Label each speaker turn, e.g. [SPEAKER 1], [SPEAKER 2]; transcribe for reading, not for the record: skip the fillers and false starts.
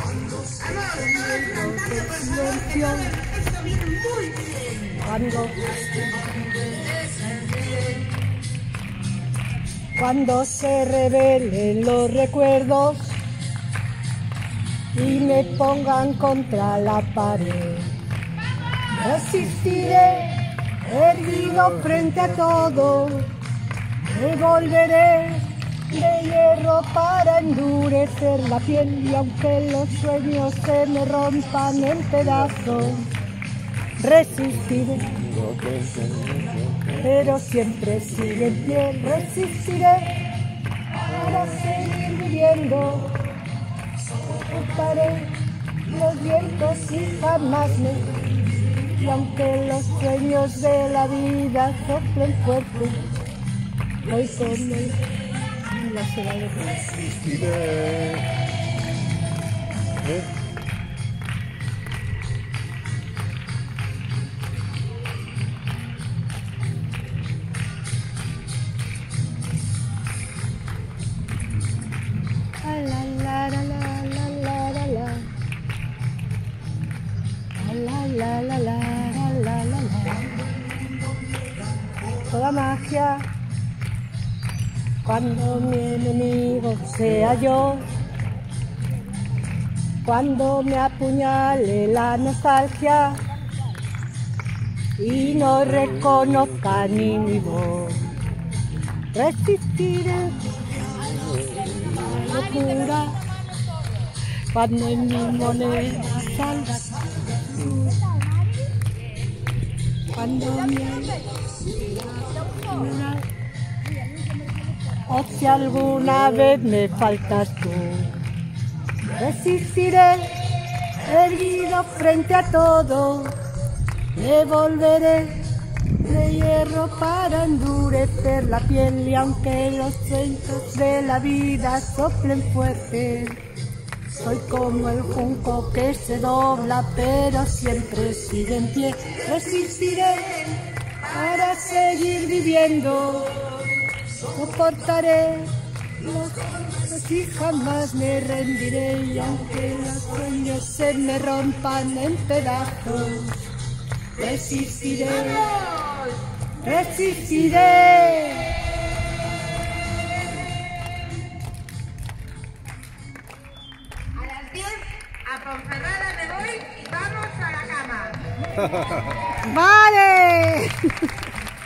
[SPEAKER 1] silencio. Cuando se revelen los recuerdos y me pongan contra la pared, resistiré erguido frente a todo, me volveré de hierro para endurecer la piel, y aunque los sueños se me rompan en pedazos, resistiré, pero siempre sigue en pie. Resistiré para seguir viviendo, ocuparé los vientos y jamás me, y aunque los sueños de la vida soplen fuerte, hoy con él la será de
[SPEAKER 2] resistiré.
[SPEAKER 1] Toda magia, cuando mi enemigo sea yo, cuando me apuñale la nostalgia y no reconozca ni mi voz, resistiré la locura cuando en mi moneda salga, cuando o si alguna vez me faltas tú, resistiré erguido frente a todo, me volveré de hierro para endurecer la piel, y aunque los vientos de la vida soplen fuerte, soy como el junco que se dobla pero siempre sigue en pie. Resistiré para seguir viviendo, soportaré los golpes y jamás me rendiré, y aunque los sueños se me rompan en pedazos, resistiré, resistiré.
[SPEAKER 3] A las 10 a Ponferrada me voy y vamos a la cama.
[SPEAKER 1] ¡Vale!